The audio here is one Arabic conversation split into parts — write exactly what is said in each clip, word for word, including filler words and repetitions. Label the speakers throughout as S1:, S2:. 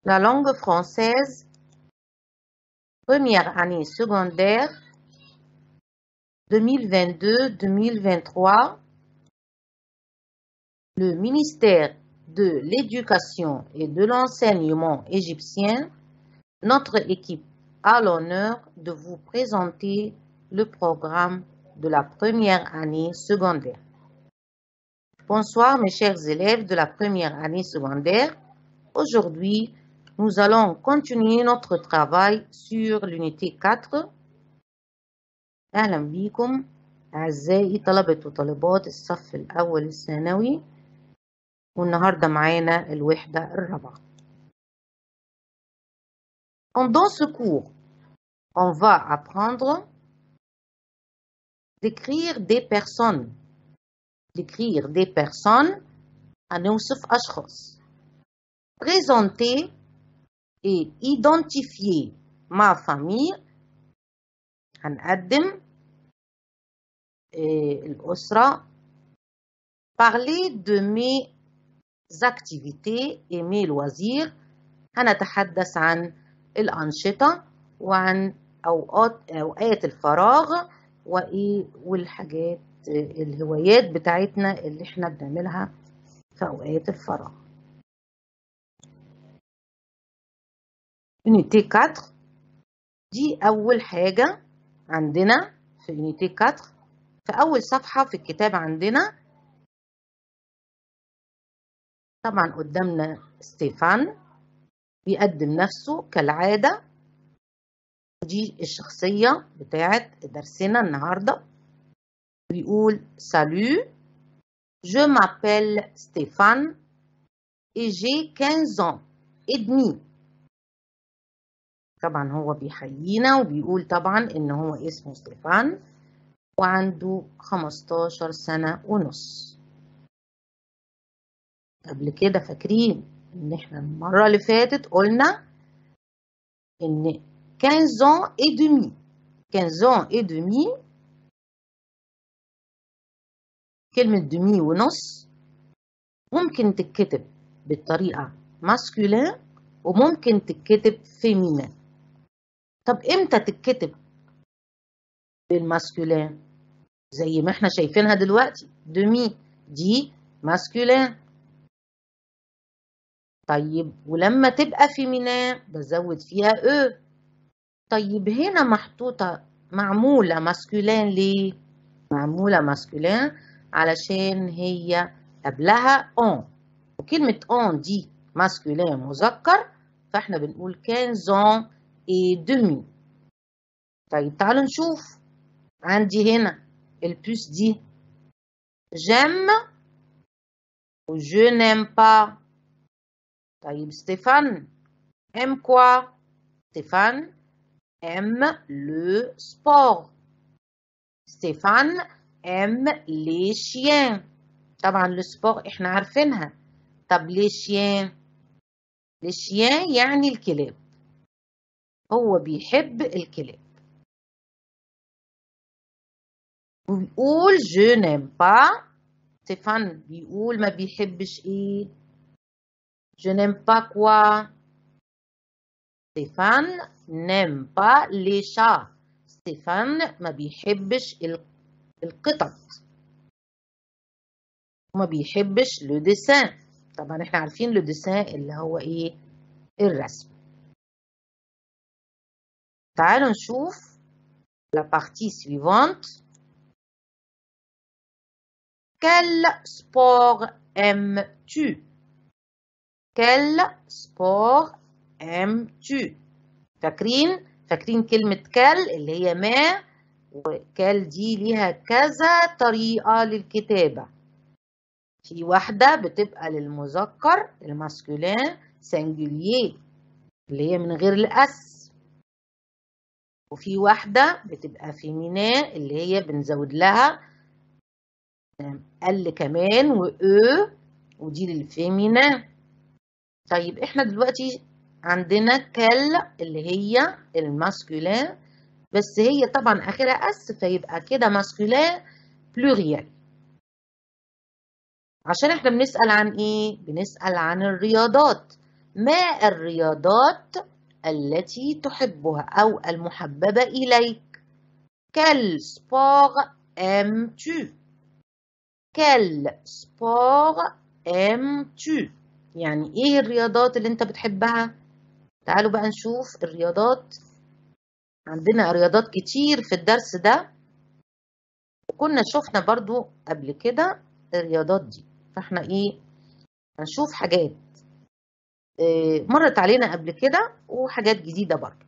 S1: La langue française, première année secondaire, deux mille vingt-deux deux mille vingt-trois. Le ministère de l'Éducation et de l'Enseignement égyptien, notre équipe a l'honneur de vous présenter le programme de la première année secondaire. Bonsoir mes chers élèves de la première année secondaire. Aujourd'hui, nous allons continuer notre travail sur l'unité quatre. أهلا بكم أعزائي طلبة وطالبات الصف الأول الثانوي، والنهاردة معانا الوحدة الرابعة. Pendant ce cours, on va apprendre d'écrire des personnes. D'écrire des personnes هنوصف أشخاص. Présenter et identifier ma famille. هنقدم الأسرة. Parler de mes activités et mes loisirs. هنتحدث عن الأنشطة وعن أوقات أوقات الفراغ وإيه والحاجات الهوايات بتاعتنا اللي احنا بنعملها في أوقات الفراغ. Unité quatre دي أول حاجة عندنا في Unité quatre. في أول صفحة في الكتاب عندنا طبعا قدامنا ستيفان بيقدم نفسه كالعادة. دي الشخصية بتاعت درسنا النهاردة. بيقول Salut, je m'appelle Stéphane et j'ai quinze ans et demi. طبعا هو بيحيينا وبيقول طبعا إن هو اسمه ستيفان وعنده خمستاشر سنة ونص. قبل كده فاكرين إن إحنا المرة اللي فاتت قلنا إن quinze ans et demi. quinze ans et demi كلمة demi ونص ممكن تتكتب بالطريقة masculin وممكن تتكتب féminin. طب إمتى تتكتب بالماسكولين؟ زي ما إحنا شايفينها دلوقتي demi دي masculin. طيب ولما تبقى féminin بزود فيها e. طيب هنا محطوطة معمولة ماسكولين ليه؟ معمولة ماسكولين علشان هي قبلها on، وكلمة on دي ماسكولين مذكر، فاحنا بنقول quinze ans et demi. طيب تعالوا نشوف. عندي هنا البوس دي j'aime و je n'aime pas. طيب ستيفان aime quoi؟ ستيفان aime le sport. Stéphane aime les chiens. طبعا le sport احنا عارفينها. طب les chiens les chiens يعني الكلاب، هو بيحب الكلاب. بيقول je n'aime pas. ستيفان بيقول ما بيحبش ايه؟ je n'aime pas quoi؟ Stéphane n'aime pas les chats. ستيفان ما بيحبش القطط وما بيحبش لو ديسان. طبعا احنا عارفين لو ديسان اللي هو ايه؟ الرسم. تعالوا نشوف la partie suivante. Quel sport aimes-tu? Quel sport aimes-tu? فاكرين؟ فاكرين كلمة كال اللي هي ما، وكال دي ليها كذا طريقة للكتابة. في واحدة بتبقى للمذكر الماسكولين سنجولير اللي هي من غير الأس، وفي واحدة بتبقى فيمينين اللي هي بنزود لها ال كمان وأو ودي للفيمينين. طيب احنا دلوقتي عندنا كال اللي هي الماسكولين، بس هي طبعا اخرها اس فيبقى كده ماسكولين بلوريال. عشان احنا بنسأل عن ايه؟ بنسأل عن الرياضات، ما الرياضات التي تحبها أو المحببة إليك؟ Quel sport aimes-tu? Quel sport aimes-tu؟ يعني إيه الرياضات اللي أنت بتحبها؟ تعالوا بقى نشوف الرياضات. عندنا رياضات كتير في الدرس ده، وكنا شفنا برضو قبل كده الرياضات دي، فاحنا إيه هنشوف حاجات إيه مرت علينا قبل كده وحاجات جديدة برضو.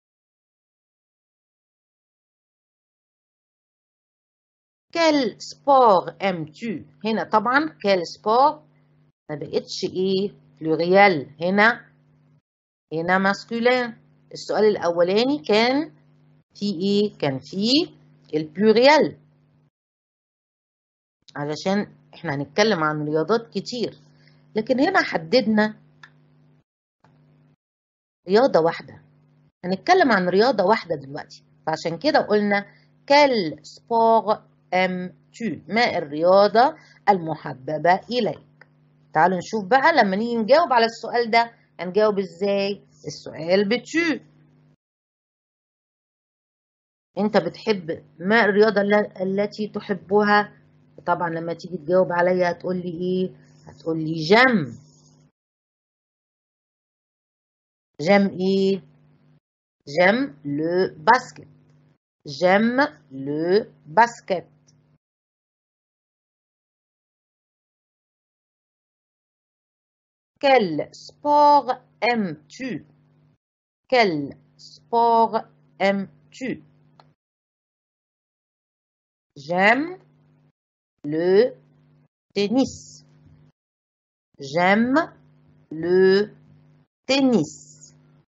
S1: Quel sport aimes-tu؟ هنا طبعا quel sport ما بقتش ايه بلوريال، هنا هنا ماسكولين. السؤال الاولاني كان في ايه؟ كان في البلوريال، علشان احنا هنتكلم عن رياضات كتير، لكن هنا حددنا رياضة واحدة، هنتكلم عن رياضة واحدة دلوقتي، فعشان كده قلنا quel sport aimes-tu؟ ما الرياضة المحببة إليك؟ تعالوا نشوف بقى لما نيجي نجاوب على السؤال ده هنجاوب ازاي. السؤال بتشو، انت بتحب ما الرياضة التي تحبها؟ طبعا لما تيجي تجاوب عليا هتقول لي ايه؟ هتقول لي جم. جم ايه؟ جم لو باسكت. جم لو باسكت. Quel sport aimes-tu? Quel sport aimes-tu? J'aime le tennis. J'aime le tennis.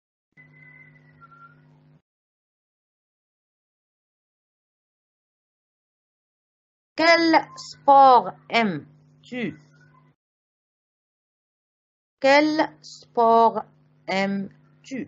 S1: Quel sport aimes-tu? Quel sport aimes-tu?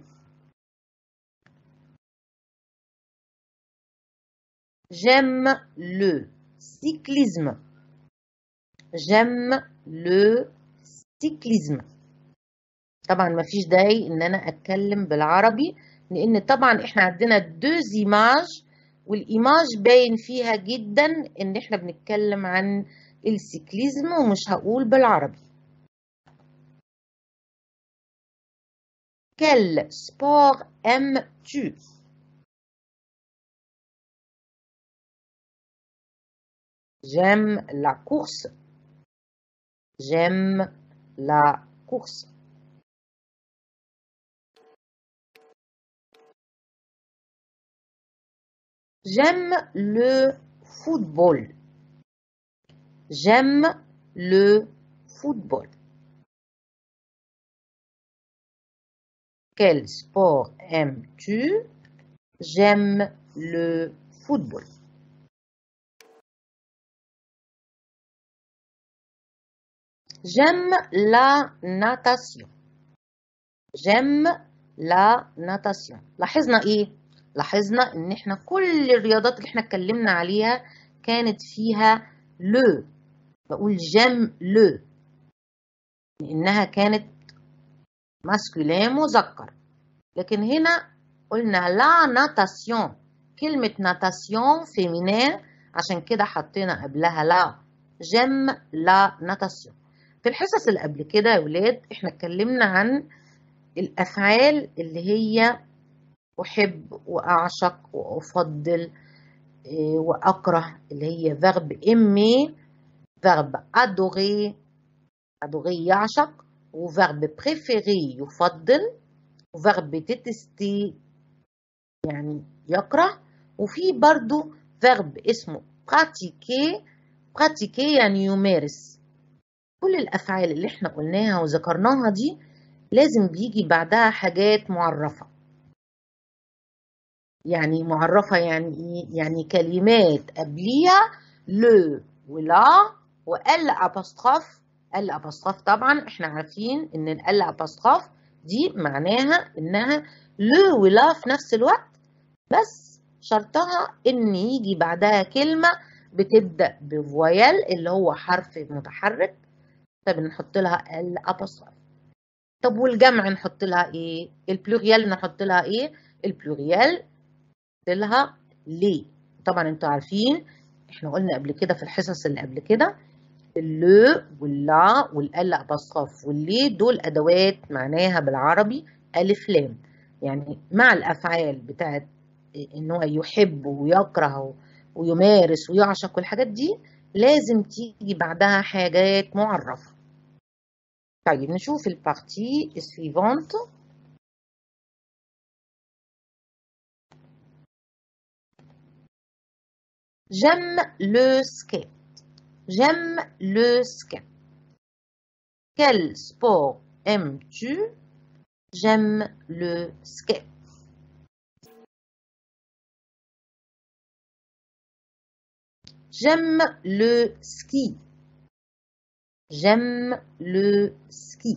S1: J'aime le cyclisme. J'aime le cyclisme. طبعا ما فيش داعي ان انا اتكلم بالعربي، لان طبعا احنا عندنا دوز ايماج، والايماج باين فيها جدا ان احنا بنتكلم عن السيكليزم، ومش هقول بالعربي. Quel sport aimes-tu? J'aime la course. J'aime la course. J'aime le football. J'aime le football. Quel sport aimes-tu? J'aime le football. J'aime la natation. J'aime la natation. لاحظنا ايه؟ لاحظنا ان احنا كل الرياضات اللي احنا اتكلمنا عليها كانت فيها لو. بقول جيم لو لانها كانت ماسكولين مذكر، لكن هنا قلنا لا ناتاسيون، كلمة ناتاسيون فيمينين، عشان كده حطينا قبلها لا. جيم لا ناتاسيون. في الحصص اللي قبل كده يا ولاد احنا اتكلمنا عن الأفعال اللي هي أحب وأعشق وأفضل وأكره، اللي هي verb aimer، verb adorer، adorer يعشق، وverb préférer يفضل، وverb détester يعني يكره، وفي برضو verb اسمه pratiquer، pratiquer يعني يمارس. كل الأفعال اللي احنا قلناها وذكرناها دي لازم بيجي بعدها حاجات معرفة. يعني معرفة يعني ايه؟ يعني كلمات قبليها لو ولا وال ابوستروف. ال ابوستروف طبعا احنا عارفين ان ال ابوستروف دي معناها انها لو ولا في نفس الوقت، بس شرطها ان يجي بعدها كلمة بتبدأ بفويل اللي هو حرف متحرك، فبنحط لها ال ابوستروف. طب والجمع نحط لها ايه؟ البلوريال نحط لها ايه؟ البلوريال نحط لها لي. طبعا انتوا عارفين احنا قلنا قبل كده في الحصص اللي قبل كده اللو واللا والال اباستروف واللي دول ادوات معناها بالعربي الف لام، يعني مع الافعال بتاعت ان هو يحب ويكره ويمارس ويعشق والحاجات دي لازم تيجي بعدها حاجات معرفه. طيب نشوف البارتي السويفونت. J'aime le skate. J'aime le skate. Quel sport aimes-tu? J'aime le skate. J'aime le ski. J'aime le ski.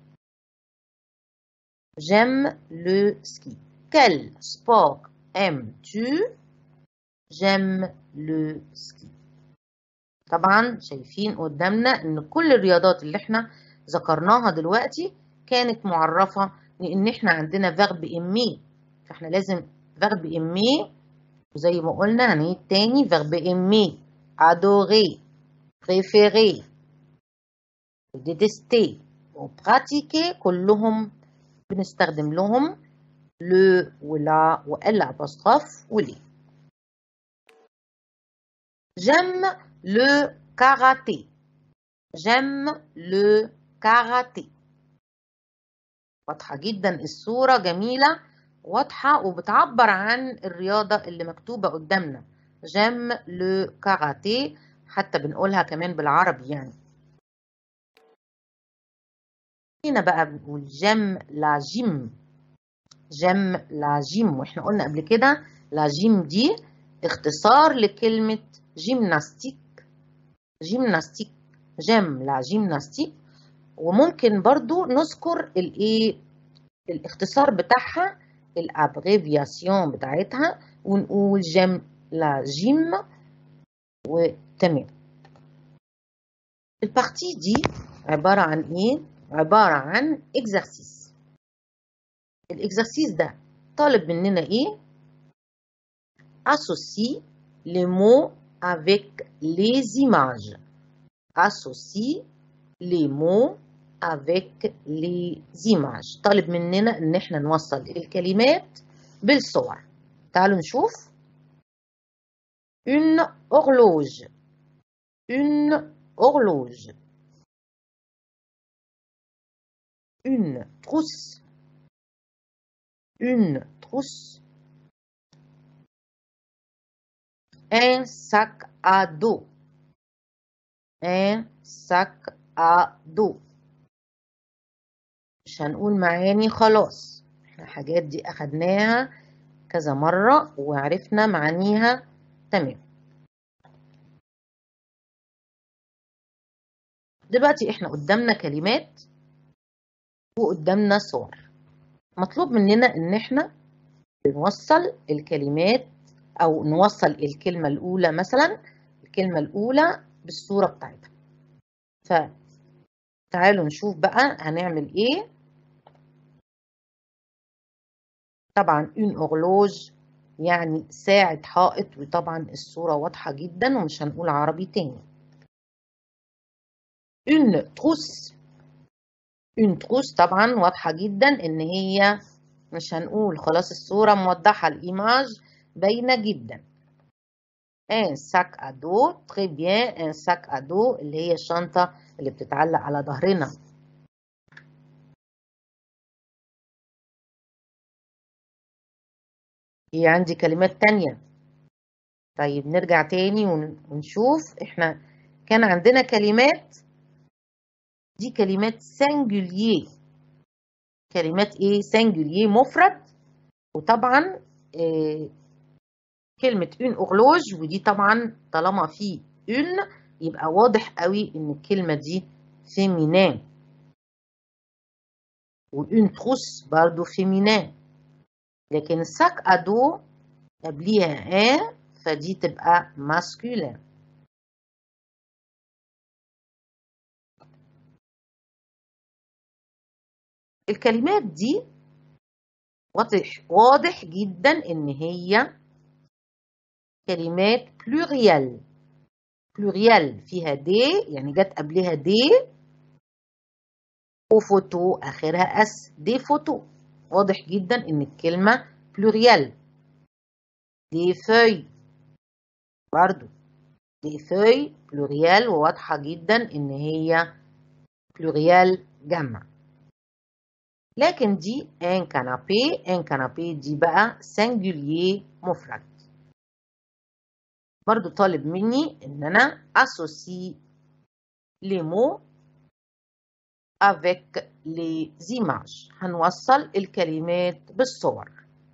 S1: J'aime le ski. Quel sport aimes-tu? J'aime le ski. طبعا شايفين قدامنا ان كل الرياضات اللي احنا ذكرناها دلوقتي كانت معرفة لان احنا عندنا verb aimer، فاحنا لازم verb aimer وزي ما قلنا هنعيد تاني verb aimer adorer préférer détester وpratiquer كلهم بنستخدم لهم le ولا وال apostrophe ولي. J'aime le karaté. J'aime le karaté. واضحة جدا الصورة، جميلة واضحة وبتعبر عن الرياضة اللي مكتوبة قدامنا. J'aime le karaté، حتى بنقولها كمان بالعربي يعني. هنا بقى بنقول j'aime la gym. j'aime la gym، واحنا قلنا قبل كده la gym دي اختصار لكلمة جيمناستيك. جيمناستيك جيم لا جيمناستيك. وممكن برضو نذكر الايه الاختصار بتاعها الابريفياسيون بتاعتها ونقول جيم لا جيم وتمام. البارتي دي عبارة عن ايه؟ عبارة عن اكزرسيس. الاكزرسيس ده طالب مننا ايه؟ associe les mots avec les images. associe les mots avec les images. طالب مننا ان احنا نوصل الكلمات بالصور. تعالوا نشوف. une horloge. une horloge. une trousse. une trousse. un sac à dos. un sac à dos. مش هنقول معاني خلاص، احنا الحاجات دي اخدناها كذا مرة وعرفنا معانيها تمام. دلوقتي احنا قدامنا كلمات وقدامنا صور. مطلوب مننا ان احنا نوصل الكلمات او نوصل الكلمة الاولى، مثلا الكلمة الاولى بالصورة بتاعتها. فتعالوا نشوف بقى هنعمل ايه. طبعا une horloge يعني ساعة حائط، وطبعا الصورة واضحة جدا ومش هنقول عربي تاني. une trousse. une trousse طبعا واضحة جدا ان هي مش هنقول خلاص، الصورة موضحة، الإيماج باينة جدا. un sac à dos. très bien. un sac à dos اللي هي الشنطة اللي بتتعلق على ظهرنا. هي عندي كلمات تانية. طيب نرجع تاني ونشوف. احنا كان عندنا كلمات دي كلمات singulier. كلمات ايه؟ singulier مفرد. وطبعا إيه كلمة une horloge، ودي طبعا طالما في une يبقى واضح قوي ان الكلمة دي féminin. و une trousse برضو féminin. لكن sac à dos قبليها un فدي تبقى masculin. الكلمات دي واضح واضح جدا إن هي كلمات بلوريال. بلوريال فيها دي، يعني جت قبلها دي، وفوتو آخرها أس، دي فوتو. واضح جدا إن الكلمة بلوريال. دي فوي برضو، دي فوي بلوريال، وواضحة جدا إن هي بلوريال جمع. لكن دي ان كانابي، ان كانابي دي بقى سنجولير مفرد. برضو طالب مني إن أنا associe les mots avec les images. هنوصل الكلمات بالصور.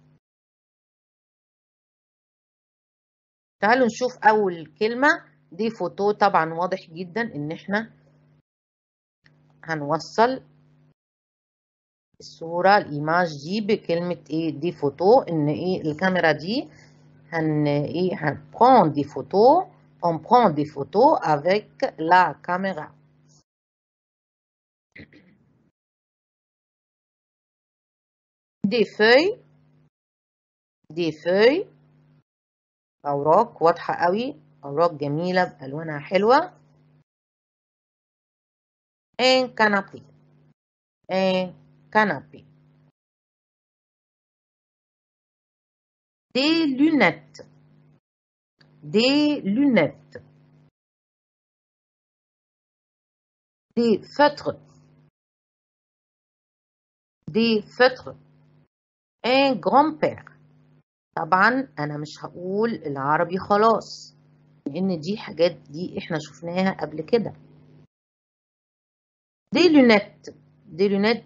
S1: تعالوا نشوف أول كلمة دي فوتو. طبعا واضح جدا إن إحنا هنوصل الصورة الإيماج دي بكلمة إيه دي فوتو، إن إيه الكاميرا دي هن إيه هن prend des photos. on prend des photos avec la caméra. des feuilles des feuilles أوراق واضحة قوي، أوراق جميلة بألوانها حلوة. un canapé un canapé. des lunettes des lunettes. des feutres des feutres. un grand-père. طبعا أنا مش هقول العربي خلاص، لأن دي حاجات دي إحنا شفناها قبل كده. des lunettes des lunettes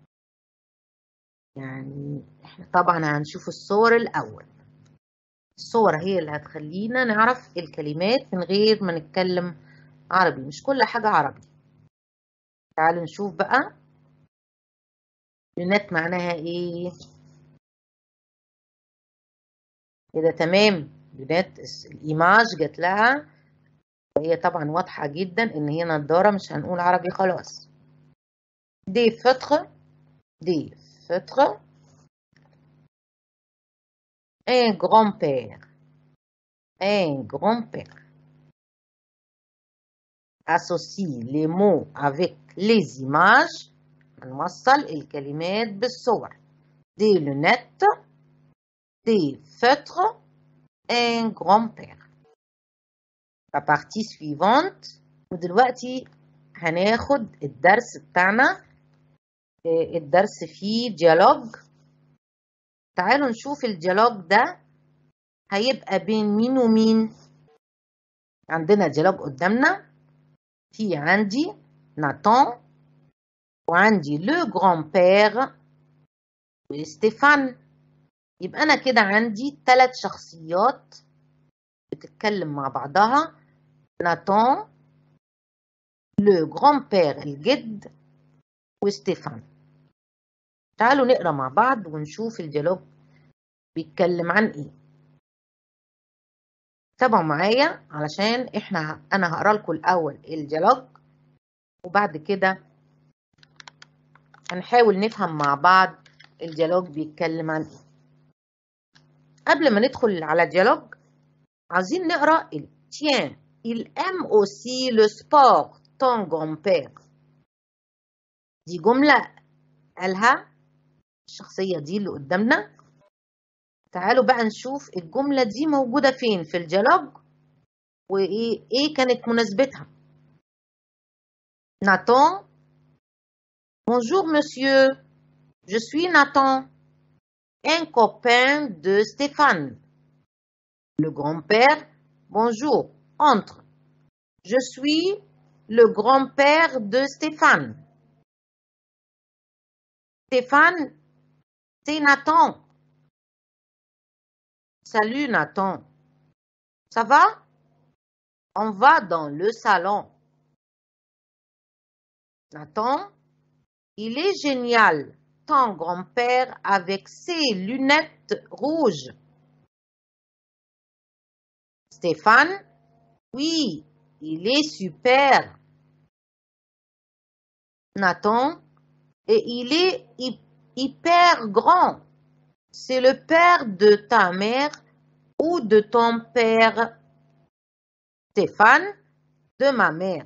S1: يعني إحنا طبعا هنشوف الصور الأول. الصور هي اللي هتخلينا نعرف الكلمات من غير ما نتكلم عربي، مش كل حاجة عربي. تعالوا نشوف بقى لونات معناها ايه. كده تمام. لونات الايماج جات لها، وهي طبعا واضحة جدا ان هي نضارة، مش هنقول عربي خلاص. دي فتخة دي فتخة. un grand-père un grand-père. associe les mots avec les images. هنوصل الكلمات بالصور. des lunettes des feutres un grand-père. la partie suivante. ودلوقتي هناخد الدرس بتاعنا. الدرس فيه ديالوج. تعالوا نشوف الديالوج ده هيبقى بين مين ومين. عندنا ديالوج قدامنا، في عندي ناتان، وعندي لو جران بير وستيفان. يبقى أنا كده عندي ثلاث شخصيات بتتكلم مع بعضها. ناتان، لو جران بير الجد، وستيفان. تعالوا نقرأ مع بعض ونشوف الديالوج بيتكلم عن ايه. تابعوا معايا علشان احنا انا هقرا لكم الاول الديالوج، وبعد كده هنحاول نفهم مع بعض الديالوج بيتكلم عن ايه. قبل ما ندخل على الديالوج عايزين نقرا ال Tiens, il aime aussi le sport, ton grand-père. دي جملة قالها الشخصية دي اللي قدامنا. تعالوا بقى نشوف الجملة دي موجودة فين في الديالوج، وإيه إيه كانت مناسبتها. Nathan. Bonjour monsieur, je suis Nathan, un copain de Stéphane. Le grand-père. Bonjour, entre. Je suis le grand-père de Stéphane. Stéphane, c'est Nathan. Salut Nathan. Ça va? On va dans le salon. Nathan, il est génial, ton grand-père avec ses lunettes rouges. Stéphane, oui, il est super. Nathan, et il est hyper grand. C'est le père de ta mère ou de ton père? Stéphane, de ma mère.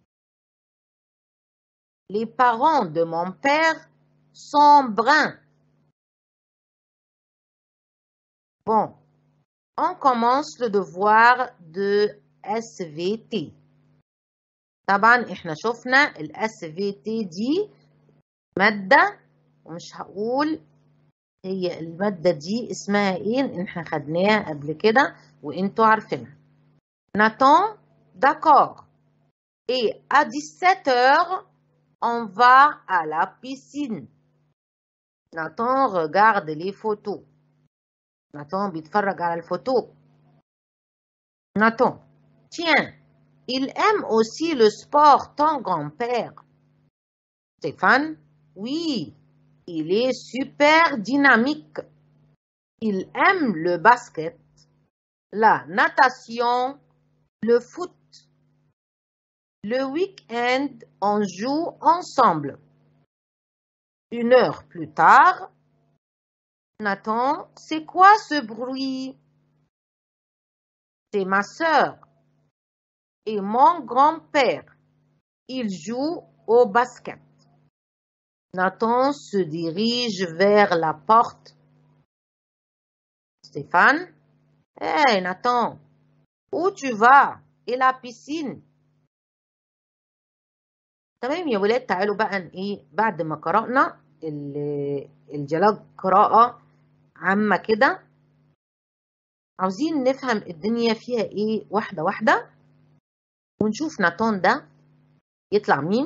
S1: Les parents de mon père sont bruns. Bon, on commence le devoir de S V T. طبعا احنا شفنا ال S V T دي مادة، ومش هقول هي المادة دي اسمها ايه، احنا خدناها قبل كده وانتوا عارفينها. Nathan, d'accord. Et à dix-sept heures, on va à la piscine. Nathan regarde les photos. Nathan بيتفرج على الفوتو. Nathan, tiens, il aime aussi le sport, ton grand-père. Stéphane, oui, il est super dynamique. Il aime le basket, la natation, le foot. Le week-end, on joue ensemble. Une heure plus tard, Nathan, c'est quoi ce bruit? C'est ma sœur et mon grand-père. Ils jouent au basket. Nathan se dirige vers la porte. Stéphane, hey Nathan, où tu vas? Et la piscine? تمام يا ولاد، تعالوا بقى ايه بعد ما قرأنا الجلاج قراءة عامة كده، عاوزين نفهم الدنيا فيها ايه واحدة واحدة، ونشوف ناتان ده يطلع مين.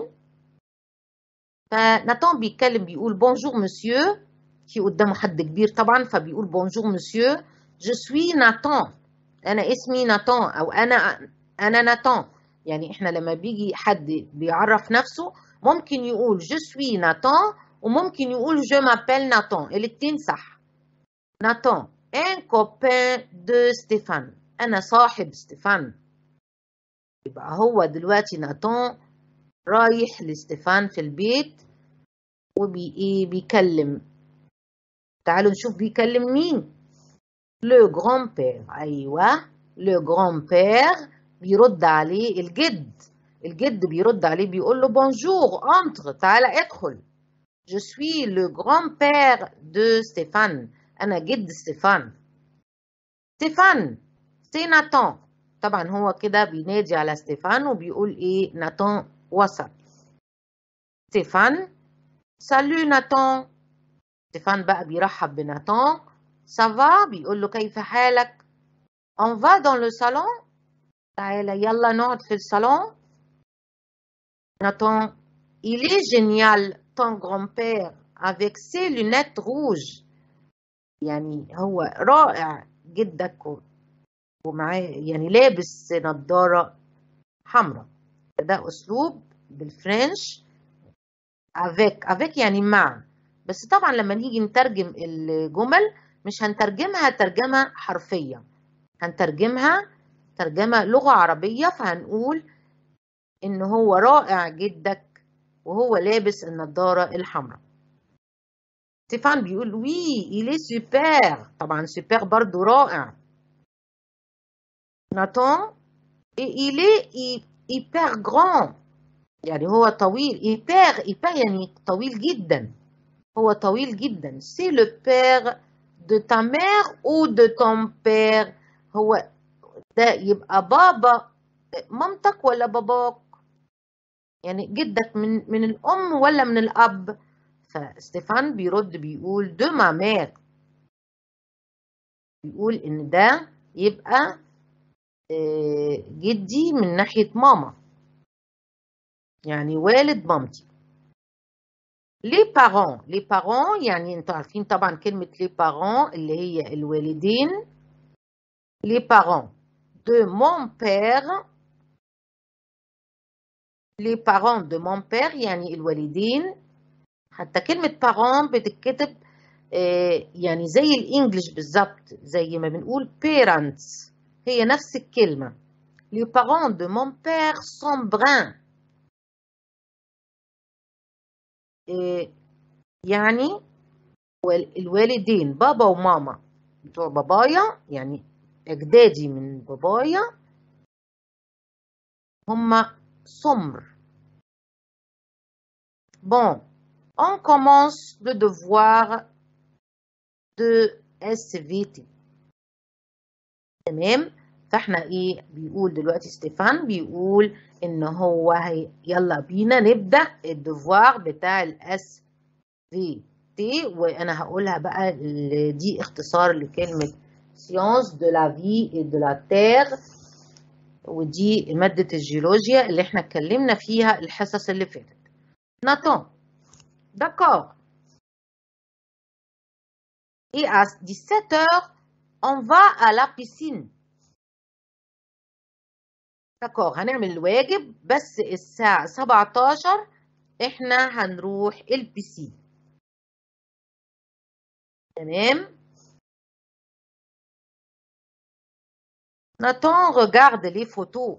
S1: فناتان بيتكلم بيقول بونجور مسيو، في قدامه حد كبير طبعا فبيقول بونجور مسيو، جو سوي ناتان، انا اسمي ناتان او انا انا ناتان. يعني احنا لما بيجي حد بيعرف نفسه ممكن يقول جو سوي ناتان وممكن يقول جو مابيل ناتان، الاتنين صح. ناتان ان كوبان دو ستيفان، انا صاحب ستيفان. يبقى هو دلوقتي ناتان رايح لستيفان في البيت وبي ايه بيكلم. تعالوا نشوف بيكلم مين. لو جران بير، ايوه لو جران بير بيرد عليه الجد. الجد بيرد عليه بيقول له بونجور انتر، تعالى ادخل. Je suis le grand-père de Stéphane، أنا جد ستيفان. ستيفان c'est Nathan، طبعا هو كده بينادي على ستيفان وبيقول ايه ناتان وصل. ستيفان salut ناتان، ستيفان بقى بيرحب بناتان. ça va بيقول له كيف حالك. on va dans le salon، تعالى يلا نقعد في الصالون. Nathan, il est génial ton grand-père avec ses lunettes rouges، يعني هو رائع جدك ومعاه يعني لابس نظارة حمراء. ده أسلوب بالفرنش avec avec يعني مع، بس طبعا لما نيجي نترجم الجمل مش هنترجمها ترجمة حرفية، هنترجمها ترجمة لغة عربية، فهنقول إن هو رائع جدك وهو لابس النضارة الحمراء. ستيفان بيقول وي إلي سوبر، طبعا سوبر برضو رائع. ناتان إلي إيبر غران، يعني هو طويل. إيبر إيبر يعني طويل جدا، هو طويل جدا. سي لو بير دو تا مير أو دو تون بير، هو ده يبقى بابا مامتك ولا باباك، يعني جدك من من الأم ولا من الأب. فستيفان بيرد بيقول دو ما مير، بيقول إن ده يبقى جدي من ناحية ماما، يعني والد مامتي. لي بارون، لي بارون يعني انتوا عارفين طبعا كلمة لي بارون اللي هي الوالدين. لي بارون دو مون بير، لي بارون دو مون بير يعني الوالدين. حتى كلمة بارون بتتكتب يعني زي الانجليش بالظبط، زي ما بنقول parents، هي نفس الكلمة. Les parents de mon père sont bruns. يعني الوالدين بابا وماما بتوع بابايا، يعني أجدادي من بابايا هما سمر. Bon, on commence le devoir de إس في تي. تمام. فاحنا ايه بيقول دلوقتي ستيفان؟ بيقول ان هو هي يلا بينا نبدأ الدفوار بتاع الاس في تي، وانا هقولها بقى دي اختصار لكلمة سيونس دو لا في اي دو لا تير، ودي مادة الجيولوجيا اللي احنا اتكلمنا فيها الحصص اللي فاتت. ناتون d'accord. Et à dix-sept heures, on va à la piscine. d'accord. هنعمل الواجب، بس الساعة سبعتاشر احنا هنروح البيسين. تمام. Nathan regarde les photos.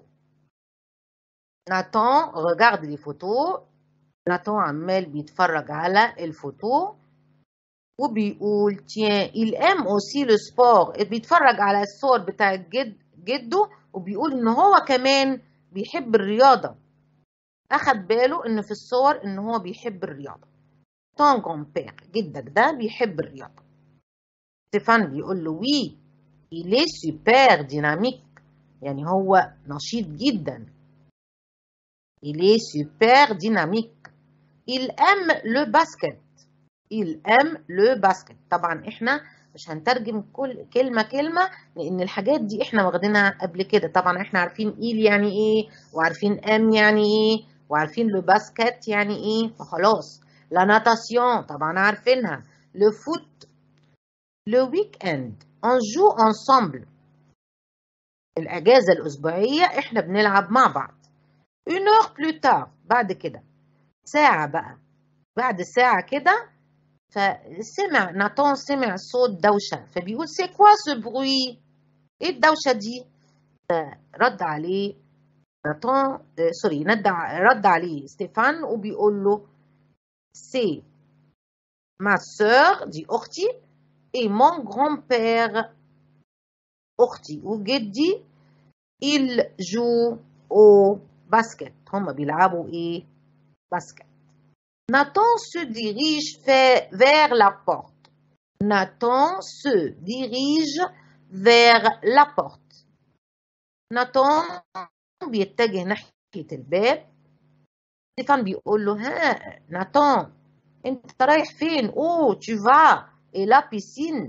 S1: Nathan regarde les photos. Nathan عمال بيتفرج على الفوتو وبيقول tiens il aime aussi le sport. بيتفرج على الصور بتاعت جد جده وبيقول ان هو كمان بيحب الرياضة. اخد باله ان في الصور ان هو بيحب الرياضة. ton grand-père جدك ده بيحب الرياضة. ستيفان بيقول له وي il est super dynamique، يعني هو نشيط جدا. il est super dynamique. il aime le basket. il aime le basket. طبعا احنا مش هنترجم كل كلمة كلمة لان الحاجات دي احنا واخدينها قبل كده. طبعا احنا عارفين il يعني ايه، وعارفين ام يعني ايه، وعارفين لو باسكت يعني ايه، فخلاص. لا ناتاسيون طبعا عارفينها. لو فوت لو ويك اند on joue ensemble. الأجازة الأسبوعية إحنا بنلعب مع بعض. une heure plus tard بعد كده ساعة بقى، بعد ساعة كده فسمع ناتون سمع صوت دوشة، فبيقول c'est quoi ce bruit؟ إيه الدوشة دي؟ رد عليه ناتون آه سوري ند رد عليه ستيفان وبيقول له c'est ma sœur دي أختي et mon grand-père أختي وجدي il joue au basket. هم بيلعبوا ايه؟ باسكت. Nathan se dirige vers la porte. Nathan se dirige vers la porte. Nathan بيتجه ناحية الباب. ستيفان بيقول له ها ناتان انت رايح فين؟ اوه tu vas et la piscine.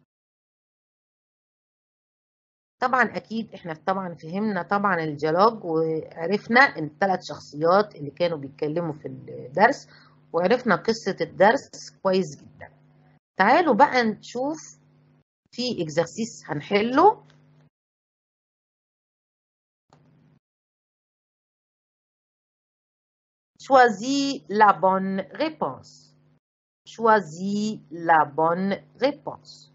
S1: طبعا اكيد احنا طبعا فهمنا طبعا الديالوج وعرفنا ان الثلاث شخصيات اللي كانوا بيتكلموا في الدرس، وعرفنا قصة الدرس كويس جدا. تعالوا بقى نشوف في اكزرسيس هنحله. Choisis la bonne réponse. Choisis la bonne réponse.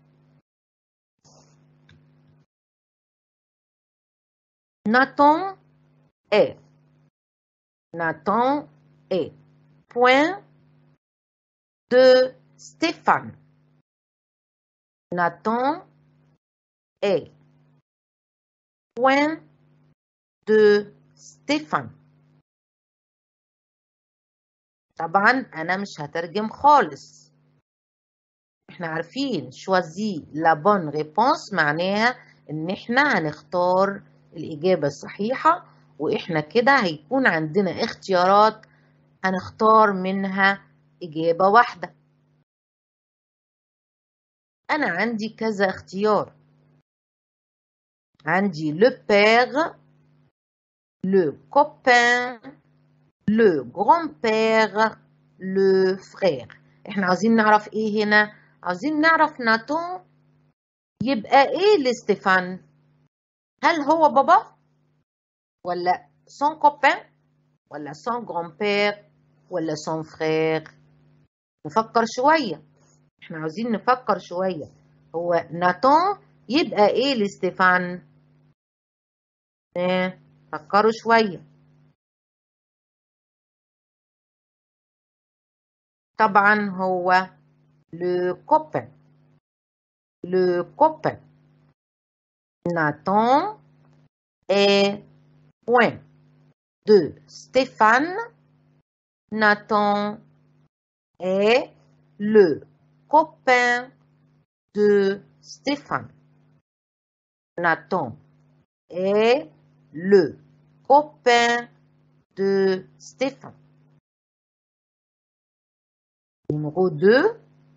S1: Nathan est. Nathan est. Point de Stéphane. Nathan est. Point de Stéphane. طبعا أنا مش هترجم خالص. احنا عارفين choisis la bonne réponse معناها إن احنا هنختار الإجابة الصحيحة، وإحنا كده هيكون عندنا اختيارات هنختار منها إجابة واحدة. أنا عندي كذا اختيار. عندي le père, le copain, le grand-père, le frère. احنا عاوزين نعرف ايه هنا؟ عاوزين نعرف ناتون يبقى ايه لستيفان؟ هل هو بابا ولا son copain ولا son grand-père ولا son frère؟ نفكر شوية. احنا عاوزين نفكر شوية. هو ناتون يبقى ايه لستيفان؟ اه فكروا شوية. طبعا هو le copain. Le copain. Nathan est point de Stéphane. Nathan est le copain de Stéphane. Nathan est le copain de Stéphane. Numéro deux.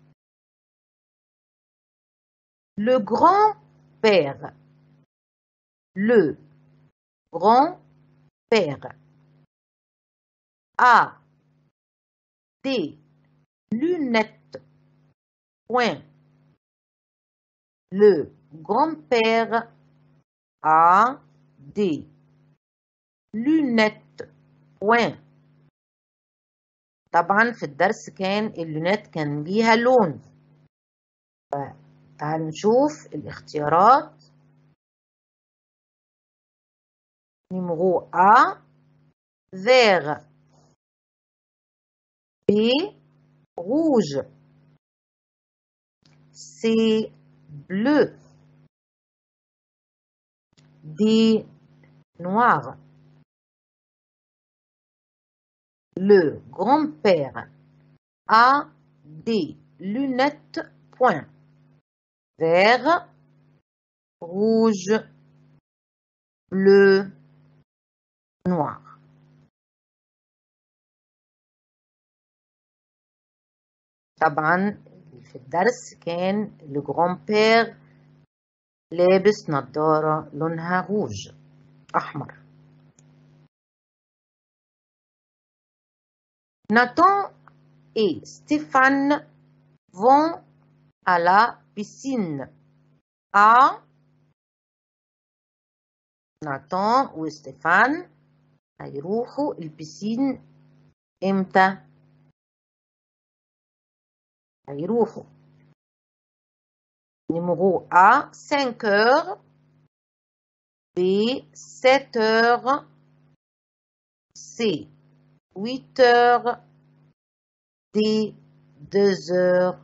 S1: Le grand-père. Le grand-père a des lunettes. Point. Le grand-père a des lunettes. Point. طبعا في الدرس كان اللونات كان ليها لون. تعالوا نشوف الاختيارات. numéro A vert. B rouge. C bleu. D noir. Le grand-père a des lunettes. Point. Vert, rouge, bleu, noir. طبعا في الدرس كان le grand-père لابس نظارة لونها روج أحمر. Nathan et Stéphane vont à la piscine. A. Nathan وستيفان هيروحوا البسين امتى؟ هيروحوا numéro A cinq heures. B sept heures. C huit heures. D deux heures.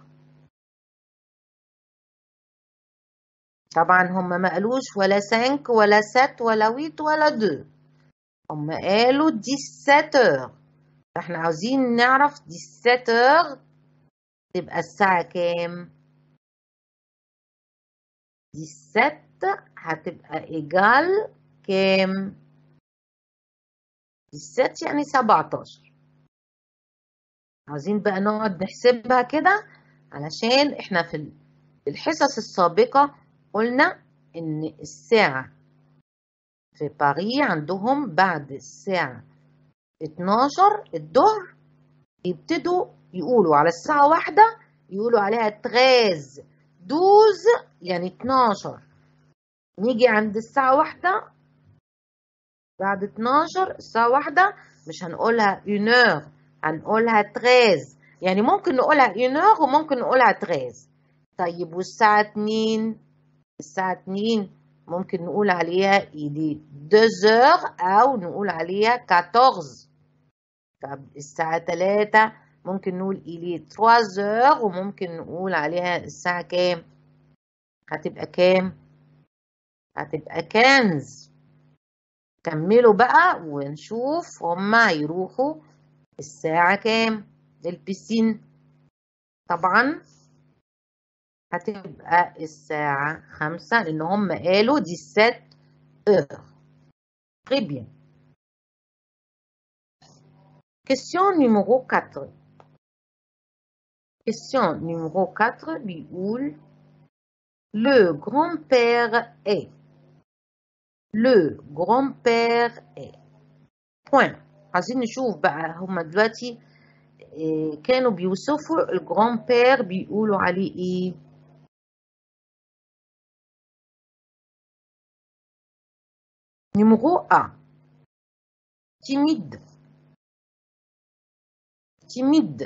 S1: طبعا هم ما قالوش ولا cinq ولا sept ولا huit ولا deux. هم قالوا dix-sept heures. احنا عاوزين نعرف dix-sept heures تبقى الساعة كام؟ dix-sept هتبقى إيجال كام؟ dix-sept يعني سبعتاشر. عاوزين بقى نقعد نحسبها كده علشان احنا في الحصص السابقة قلنا إن الساعة في باريس عندهم بعد الساعة اتناشر الظهر يبتدوا يقولوا على الساعة واحدة يقولوا عليها تغاز دوز يعني اتناشر. نيجي عند الساعة واحدة بعد اتناشر الساعة واحدة مش هنقولها يونور هنقولها تغاز. يعني ممكن نقولها يونور وممكن نقولها تغاز. طيب والساعة اتنين الساعة اتنين ممكن نقول عليها إلي دوزور أو نقول عليها كاتورز. طب الساعة تلاتة ممكن نقول إلي تروازور وممكن نقول عليها الساعة كام؟ هتبقى كام؟ هتبقى كنز. كملوا بقى ونشوف هما هيروحوا الساعة كام للبسين. طبعا هتبقى الساعة خمسة لأن هم قالوا dix-sept heures. Très bien. Question numéro quatre. Question numéro quatre بيقول le grand-père est. Le grand-père est. Point. عايزين نشوف بقى هم دلوقتي كانوا بيوصفوا الجران-بير بيقولوا عليه ايه؟ Numéro A. Timide. Timide.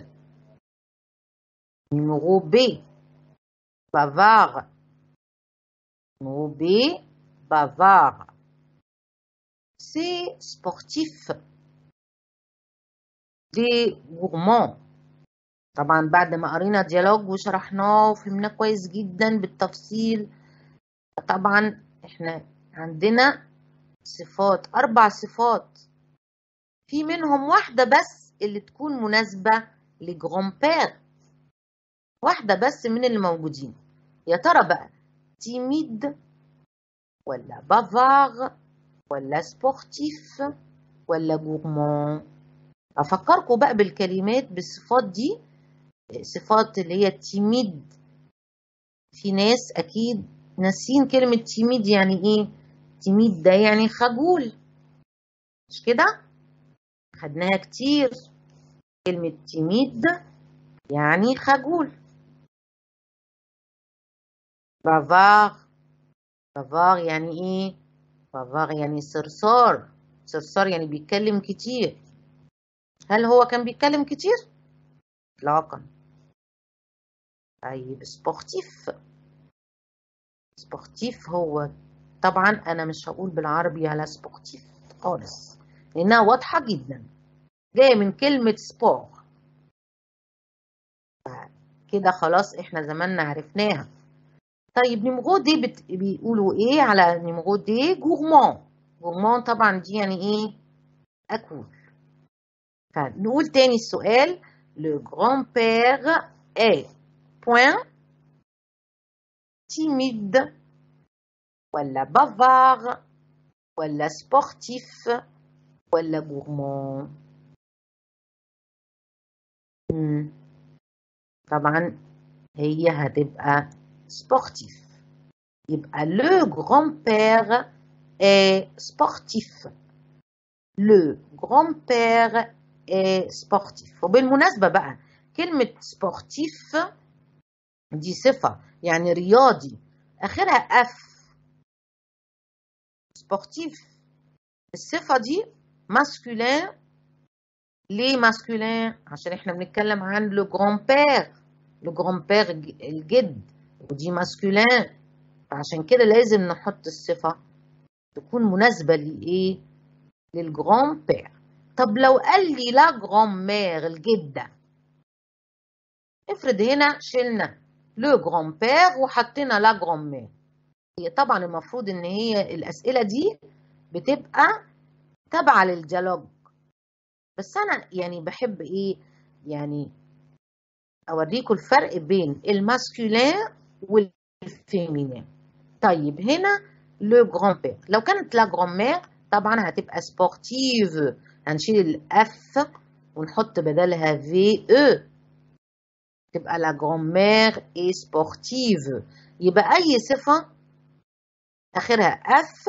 S1: Numéro B. Bavard. Numéro B. Bavard. C. Sportif. D. Gourmand. طبعا بعد ما قرينا ديالوج وشرحناه وفهمناه كويس جدا بالتفصيل، طبعا احنا عندنا صفات، أربع صفات، في منهم واحدة بس اللي تكون مناسبة لجران بير، واحدة بس من اللي موجودين. يا ترى بقى تيميد ولا بافار ولا سبورتيف ولا جورمان؟ أفكركم بقى بالكلمات بالصفات دي. صفات اللي هي تيميد، في ناس أكيد ناسين كلمة تيميد يعني إيه. تيميد ده يعني خجول، مش كده؟ خدناها كتير كلمة تيميد يعني خجول. بافار، بافار يعني إيه؟ بافار يعني صرصار، صرصار يعني بيتكلم كتير. هل هو كان بيتكلم كتير؟ إطلاقا. طيب سبورتيف، سبورتيف هو طبعا أنا مش هقول بالعربي على سبورتيف خالص لأنها واضحة جدا، جاية من كلمة سبور، كده خلاص احنا زماننا عرفناها. طيب نيمغو دي بت... بيقولوا ايه على نيمغو دي؟ جورمان. جورمان طبعا دي يعني ايه؟ أكل. فنقول تاني السؤال. Le grand-père est point timide ولا bavard ولا sportif ولا gourmand؟ مم. طبعا هي هتبقى sportif. يبقى le grand-père est sportif. Le grand-père est sportif. وبالمناسبة بقى كلمة sportif دي صفة يعني رياضي، آخرها أف. سبورتيف الصفة دي ماسكولين. ليه ماسكولين؟ عشان احنا بنتكلم عن لو جران بير، لو جران بير الجد، ودي ماسكولين، فعشان كده لازم نحط الصفة تكون مناسبة لإيه؟ للجران بير. طب لو قال لي لا جران مير الجدة، افرض هنا شلنا لو جران بير وحطينا لا جران مير. هي طبعا المفروض ان هي الأسئلة دي بتبقى تابعة للديالوج، بس أنا يعني بحب إيه؟ يعني أوريكم الفرق بين الماسكولين والفيمينين. طيب هنا لو جران بير، لو كانت لا جران مير طبعا هتبقى سبورتيف، هنشيل الأف ونحط بدلها في او، تبقى لا جران مير اي سبورتيف. يبقى أي صفة آخرها أف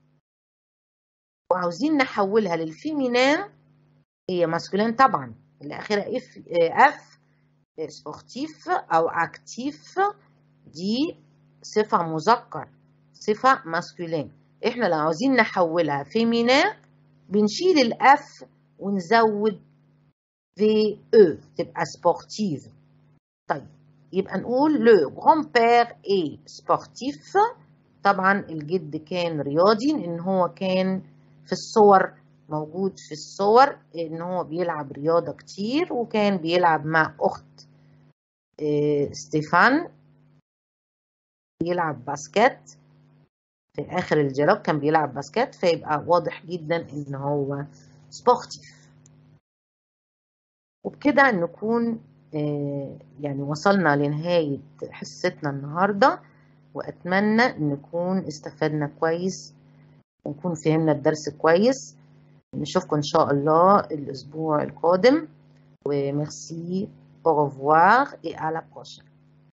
S1: وعاوزين نحولها للفيمينين، هي ماسكولين طبعا اللي آخرها اف اف سبورتيف أو أكتيف، دي صفة مذكر، صفة ماسكولين. إحنا لو عاوزين نحولها فيمينين بنشيل الأف ونزود في أو تبقى سبورتيف. طيب يبقى نقول لو غران بير إي سبورتيف. طبعا الجد كان رياضي لأن هو كان في الصور، موجود في الصور إن هو بيلعب رياضة كتير، وكان بيلعب مع أخت ستيفان بيلعب باسكت. في آخر الديالوج كان بيلعب باسكت، فيبقى واضح جدا إن هو سبورتيف. وبكده نكون يعني وصلنا لنهاية حصتنا النهاردة، وأتمنى أن نكون استفدنا كويس ونكون فهمنا الدرس كويس. نشوفكم إن شاء الله الأسبوع القادم، وميرسي، au revoir et à la prochaine.